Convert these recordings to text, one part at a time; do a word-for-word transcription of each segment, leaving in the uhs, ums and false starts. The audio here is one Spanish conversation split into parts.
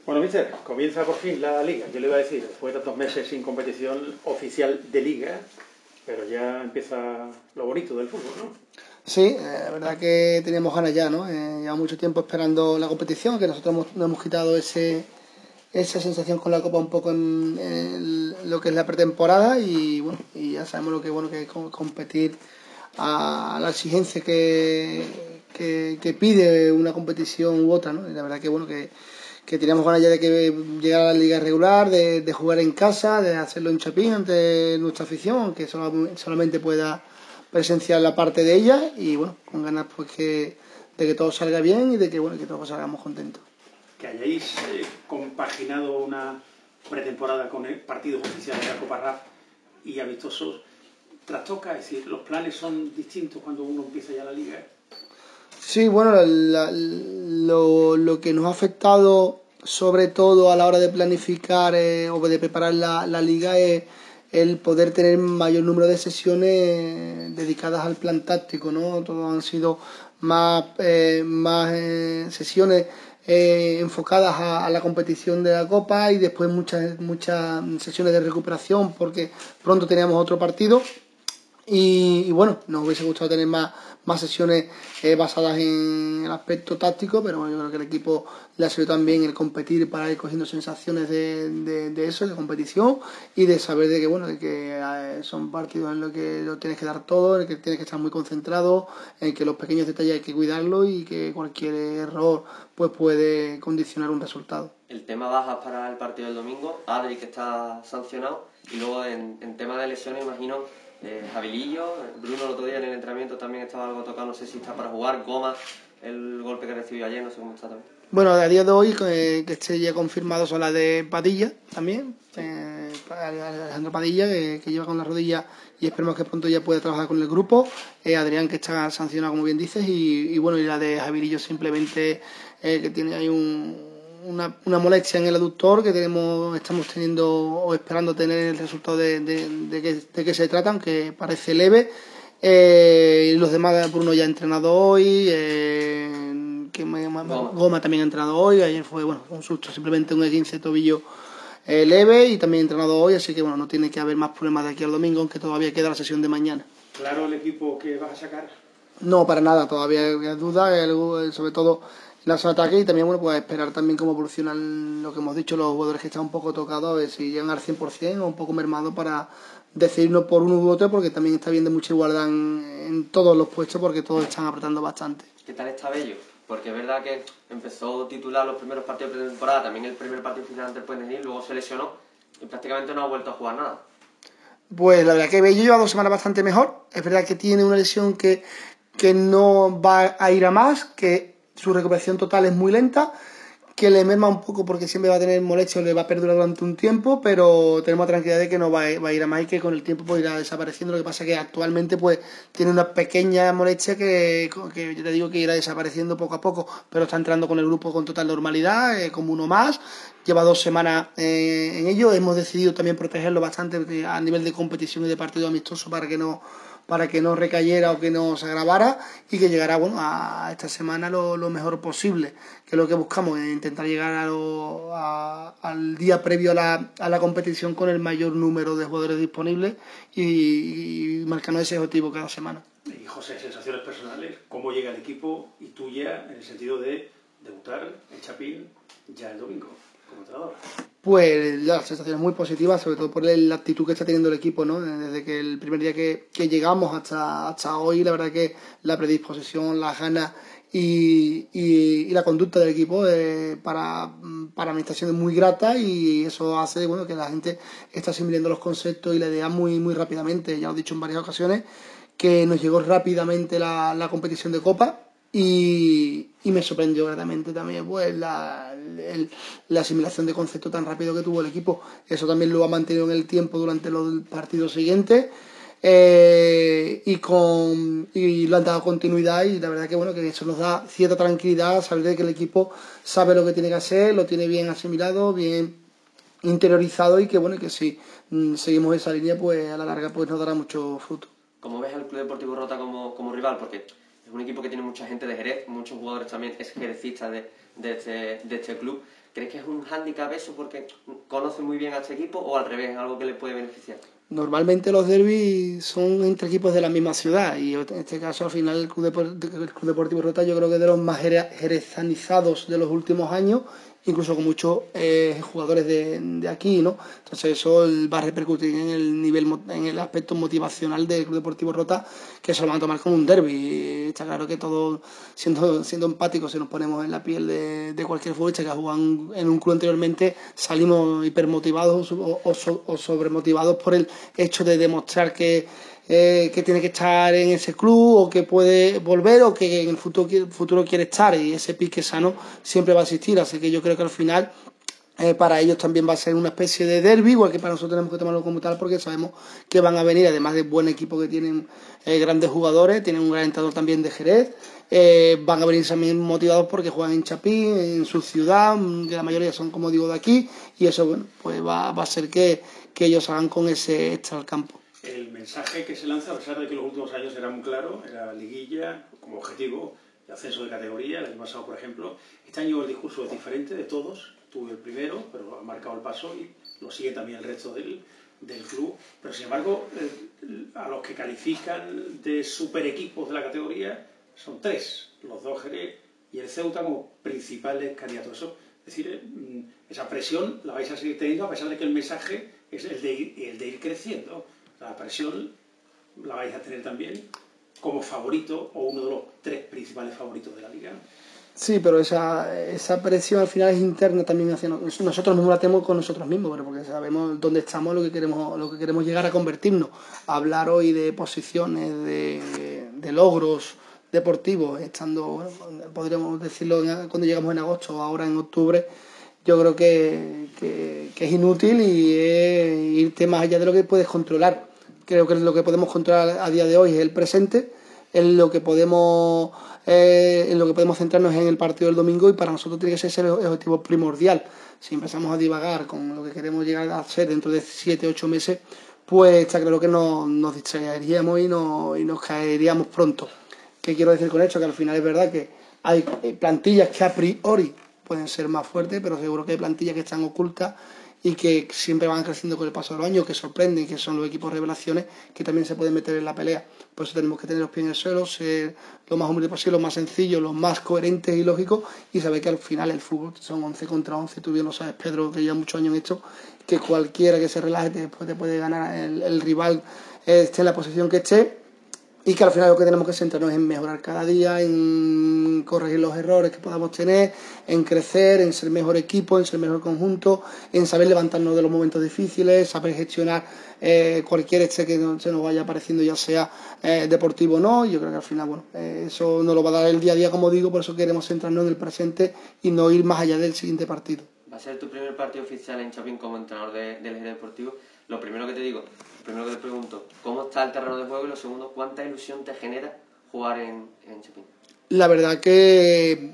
Bueno, mister, comienza por fin la Liga. Yo le iba a decir, después de tantos meses sin competición oficial de Liga, pero ya empieza lo bonito del fútbol, ¿no? Sí, la verdad que teníamos ganas ya, ¿no? Eh, llevamos mucho tiempo esperando la competición, que nosotros hemos, nos hemos quitado ese esa sensación con la Copa un poco en, en lo que es la pretemporada y bueno, y ya sabemos lo que bueno que es competir a la exigencia que, que, que pide una competición u otra, ¿no? Y la verdad que bueno que, que teníamos ganas ya de que llegara la liga regular, de, de jugar en casa, de hacerlo en Chapín ante nuestra afición, que solo, solamente pueda presenciar la parte de ella y bueno, con ganas pues que de que todo salga bien y de que bueno que todos salgamos contentos. Que hayáis eh, compaginado una pretemporada con partidos oficiales de la Copa R A F y amistosos, trastoca, es decir, los planes son distintos cuando uno empieza ya la liga. Sí, bueno, la, lo, lo que nos ha afectado sobre todo a la hora de planificar eh, o de preparar la, la liga es el poder tener mayor número de sesiones dedicadas al plan táctico, ¿no? Todos han sido más, eh, más eh, sesiones eh, enfocadas a, a la competición de la Copa y después muchas, muchas sesiones de recuperación porque pronto teníamos otro partido. Y, y bueno, nos hubiese gustado tener más, más sesiones eh, basadas en el aspecto táctico, pero bueno, yo creo que el equipo le ha servido también el competir para ir cogiendo sensaciones de, de, de eso, de competición y de saber de que bueno, de que eh, son partidos en los que lo tienes que dar todo, en el que tienes que estar muy concentrado, en que los pequeños detalles hay que cuidarlos y que cualquier error pues puede condicionar un resultado. El tema bajas para el partido del domingo, Adri que está sancionado y luego en, en tema de lesiones imagino Eh, Javilillo, Bruno el otro día en el entrenamiento también estaba algo tocado, no sé si está para jugar, Goma, el golpe que recibió ayer, no sé cómo está también. Bueno, a día de hoy eh, que esté ya confirmado son las de Padilla también, eh, Alejandro Padilla que, que lleva con la rodilla y esperemos que pronto ya pueda trabajar con el grupo, eh, Adrián que está sancionado como bien dices y, y bueno, y la de Javilillo simplemente eh, que tiene ahí un Una, una molestia en el aductor que tenemos, estamos teniendo o esperando tener el resultado de, de, de, que, de que se trata, aunque parece leve. Eh, y los demás, Bruno ya ha entrenado hoy, eh, que me, Goma. Goma también ha entrenado hoy, ayer fue bueno un susto, simplemente un esguince de tobillo eh, leve y también ha entrenado hoy, así que bueno, no tiene que haber más problemas de aquí al domingo, aunque todavía queda la sesión de mañana. ¿Claro el equipo que vas a sacar? No, para nada, todavía hay dudas, sobre todo las ataques y también bueno pues esperar también cómo evolucionan lo que hemos dicho los jugadores que están un poco tocados, a ver si llegan al cien por cien o un poco mermados para decidirnos por uno u otro porque también está viendo mucha igualdad en, en todos los puestos porque todos están apretando bastante. ¿Qué tal está Bello? Porque es verdad que empezó titular los primeros partidos de temporada, también el primer partido final ante el Puente, luego se lesionó y prácticamente no ha vuelto a jugar nada. Pues la verdad que Bello lleva dos semanas bastante mejor, es verdad que tiene una lesión que, que no va a ir a más, que su recuperación total es muy lenta, que le merma un poco porque siempre va a tener molestias, le va a perdurar durante un tiempo, pero tenemos la tranquilidad de que no va a, va a ir a más y que con el tiempo pues irá desapareciendo. Lo que pasa es que actualmente pues tiene una pequeña molestia que, que yo te digo que irá desapareciendo poco a poco, pero está entrando con el grupo con total normalidad, eh, como uno más. Lleva dos semanas eh, en ello, hemos decidido también protegerlo bastante a nivel de competición y de partido amistoso para que no para que no recayera o que no se agravara y que llegara bueno a esta semana lo, lo mejor posible, que es lo que buscamos, es intentar llegar a lo, a, al día previo a la, a la competición con el mayor número de jugadores disponibles y, y marcando ese objetivo cada semana. Y José, sensaciones personales, ¿cómo llega el equipo y tuya en el sentido de debutar en Chapín ya el domingo como entrenador? Pues las sensaciones muy positivas, sobre todo por la actitud que está teniendo el equipo, ¿no? Desde que el primer día que, que llegamos hasta, hasta hoy, la verdad que la predisposición, las ganas y, y, y la conducta del equipo eh, para, para mí está siendo muy grata y eso hace bueno que la gente está asimilando los conceptos y la idea muy, muy rápidamente. Ya lo he dicho en varias ocasiones, que nos llegó rápidamente la, la competición de Copa. Y, y me sorprendió gratamente también pues la, el, la asimilación de concepto tan rápido que tuvo el equipo. Eso también lo ha mantenido en el tiempo durante los partidos siguientes eh, y, con, y lo han dado continuidad y la verdad que bueno que eso nos da cierta tranquilidad, saber de que el equipo sabe lo que tiene que hacer, lo tiene bien asimilado, bien interiorizado y que bueno que si mm, seguimos esa línea pues a la larga pues nos dará mucho fruto. ¿Cómo ves al Club Deportivo Rota como, como rival? Porque es un equipo que tiene mucha gente de Jerez, muchos jugadores también es jerecistas de, de, este, de este club. ¿Crees que es un hándicap eso porque conoce muy bien a este equipo o al revés, algo que le puede beneficiar? Normalmente los derbis son entre equipos de la misma ciudad y en este caso al final el Club, Depor- el Club Deportivo Rota yo creo que es de los más jere- jerezanizados de los últimos años, incluso con muchos eh, jugadores de, de aquí, ¿no? Entonces eso va a repercutir en el nivel, mo- en el aspecto motivacional del Club Deportivo Rota, que se lo van a tomar como un derbi. Está claro que todos, siendo, siendo empáticos, si nos ponemos en la piel de, de cualquier futbolista que ha jugado en, en un club anteriormente, salimos hipermotivados o, o, so- o sobremotivados por el hecho de demostrar que eh, que tiene que estar en ese club o que puede volver o que en el futuro, futuro quiere estar, y ese pique sano siempre va a existir, así que yo creo que al final eh, para ellos también va a ser una especie de derbi, igual que para nosotros tenemos que tomarlo como tal porque sabemos que van a venir, además de buen equipo que tienen eh, grandes jugadores, tienen un gran entrenador también de Jerez, eh, van a venir también motivados porque juegan en Chapín, en su ciudad, que la mayoría son como digo de aquí, y eso bueno pues va, va a ser que, que ellos hagan con ese extra al campo. El mensaje que se lanza, a pesar de que los últimos años era muy claro, era liguilla como objetivo de ascenso de categoría, el año pasado por ejemplo, este año el discurso es diferente de todos, tú el primero, pero ha marcado el paso y lo sigue también el resto del, del club, pero sin embargo eh, a los que califican de super equipos de la categoría son tres, los dos Jerez y el Ceuta como principales candidatos. Eso, es decir, eh, esa presión la vais a seguir teniendo a pesar de que el mensaje es el de ir, el de ir creciendo. La presión la vais a tener también como favorito o uno de los tres principales favoritos de la liga. Sí, pero esa, esa presión al final es interna también hacia nosotros. Nosotros mismos la tenemos con nosotros mismos, pero porque sabemos dónde estamos, lo que queremos, lo que queremos llegar a convertirnos. Hablar hoy de posiciones, de, de logros deportivos, estando, bueno, podríamos decirlo cuando llegamos en agosto o ahora en octubre, yo creo que, que, que es inútil y es irte más allá de lo que puedes controlar. Creo que lo que podemos controlar a día de hoy es el presente, en lo que podemos eh, en lo que podemos centrarnos en el partido del domingo, y para nosotros tiene que ser ese el objetivo primordial. Si empezamos a divagar con lo que queremos llegar a hacer dentro de siete ocho meses, pues está claro que no, nos distraeríamos y, no, y nos caeríamos pronto. ¿Qué quiero decir con esto? Que al final es verdad que hay plantillas que a priori pueden ser más fuertes, pero seguro que hay plantillas que están ocultas y que siempre van creciendo con el paso de los años, que sorprenden, que son los equipos revelaciones, que también se pueden meter en la pelea. Por eso tenemos que tener los pies en el suelo, ser lo más humilde posible, lo más sencillo, lo más coherentes y lógicos, y saber que al final el fútbol son once contra once, tú bien lo sabes, Pedro, que lleva muchos años en esto, que cualquiera que se relaje después te puede ganar el, el rival, esté en la posición que esté, y que al final lo que tenemos que centrarnos es en mejorar cada día, en corregir los errores que podamos tener, en crecer, en ser mejor equipo, en ser mejor conjunto, en saber levantarnos de los momentos difíciles, saber gestionar eh, cualquier este que se nos vaya apareciendo, ya sea eh, deportivo o no. Yo creo que al final, bueno, eh, eso nos lo va a dar el día a día, como digo, por eso queremos centrarnos en el presente y no ir más allá del siguiente partido. Va a ser tu primer partido oficial en Chapín como entrenador de, del Jerez Deportivo. Lo primero que te digo, lo primero que te pregunto, ¿cómo está el terreno de juego? Y lo segundo, ¿cuánta ilusión te genera jugar en, en Chapín? La verdad que,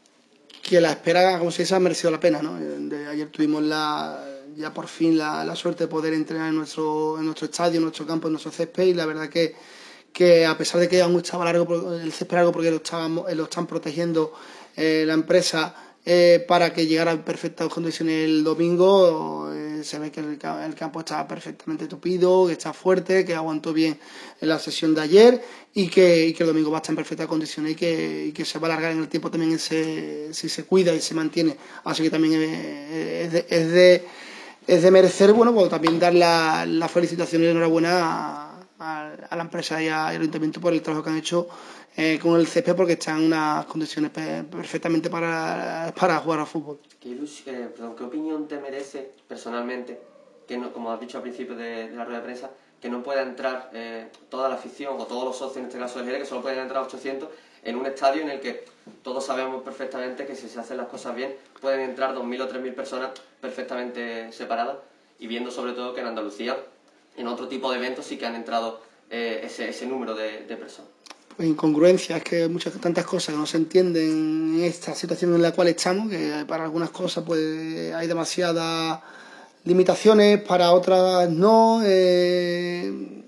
que la espera, como se dice, ha merecido la pena, ¿no? De, ayer tuvimos la, ya por fin la, la suerte de poder entrenar en nuestro, en nuestro estadio, en nuestro campo, en nuestro césped, y la verdad que, que a pesar de que aún estaba largo el césped largo porque lo, estábamos, lo están protegiendo eh, la empresa eh, para que llegara en perfectas condiciones el domingo, eh, se ve que el, el campo está perfectamente tupido, que está fuerte, que aguantó bien en la sesión de ayer y que, y que el domingo va a estar en perfectas condiciones y que, y que se va a alargar en el tiempo también ese, si se cuida y se mantiene. Así que también es, es, de, es, de, es de merecer, bueno, pues también dar la, la felicitación y la enhorabuena a, a, a la empresa y, a, y al ayuntamiento por el trabajo que han hecho eh, con el césped, porque está en unas condiciones perfectamente para, para jugar al fútbol. ¿Qué, eh, perdón, ¿Qué opinión te merece personalmente, que no, como has dicho al principio de, de la rueda de prensa, que no pueda entrar eh, toda la afición o todos los socios, en este caso del Jerez, que solo pueden entrar ochocientos, en un estadio en el que todos sabemos perfectamente que si se hacen las cosas bien pueden entrar dos mil o tres mil personas perfectamente separadas, y viendo sobre todo que en Andalucía en otro tipo de eventos sí que han entrado eh, ese, ese número de, de personas? Pues incongruencia, es que hay muchas tantas cosas que no se entienden en esta situación en la cual estamos, que para algunas cosas pues hay demasiadas limitaciones, para otras no. Eh,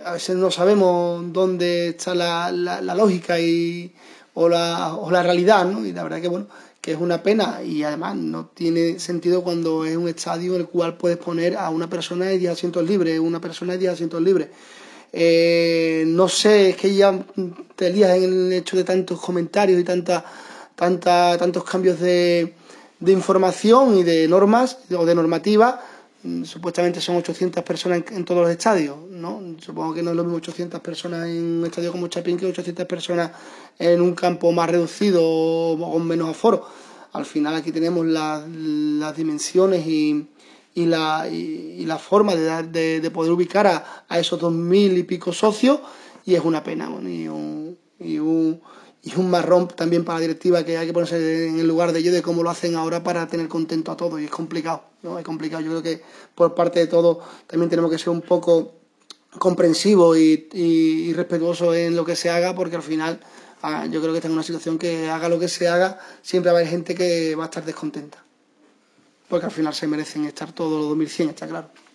a veces no sabemos dónde está la, la, la lógica y, o, la, o la realidad, ¿no? Y la verdad que, bueno, que es una pena y además no tiene sentido cuando es un estadio en el cual puedes poner a una persona de diez asientos libres, una persona de diez asientos libres. Eh, no sé, es que ya te lías en el hecho de tantos comentarios y tanta, tanta, tantos cambios de, de información y de normas o de normativa. Supuestamente son ochocientas personas en, en todos los estadios, ¿no? Supongo que no es lo mismo ochocientas personas en un estadio como Chapín que ochocientas personas en un campo más reducido o con menos aforo. Al final aquí tenemos la, las dimensiones y, y, la, y, y la forma de, de, de poder ubicar a, a esos dos mil y pico socios, y es una pena, bueno, y un... Y un Y un marrón también para la directiva, que hay que ponerse en el lugar de ellos, de cómo lo hacen ahora para tener contento a todos. Y es complicado, ¿no? Es complicado. Yo creo que por parte de todos también tenemos que ser un poco comprensivos y, y, y respetuosos en lo que se haga, porque al final ah, yo creo que está en una situación que haga lo que se haga, siempre va a haber gente que va a estar descontenta. Porque al final se merecen estar todos los dos mil cien, está claro.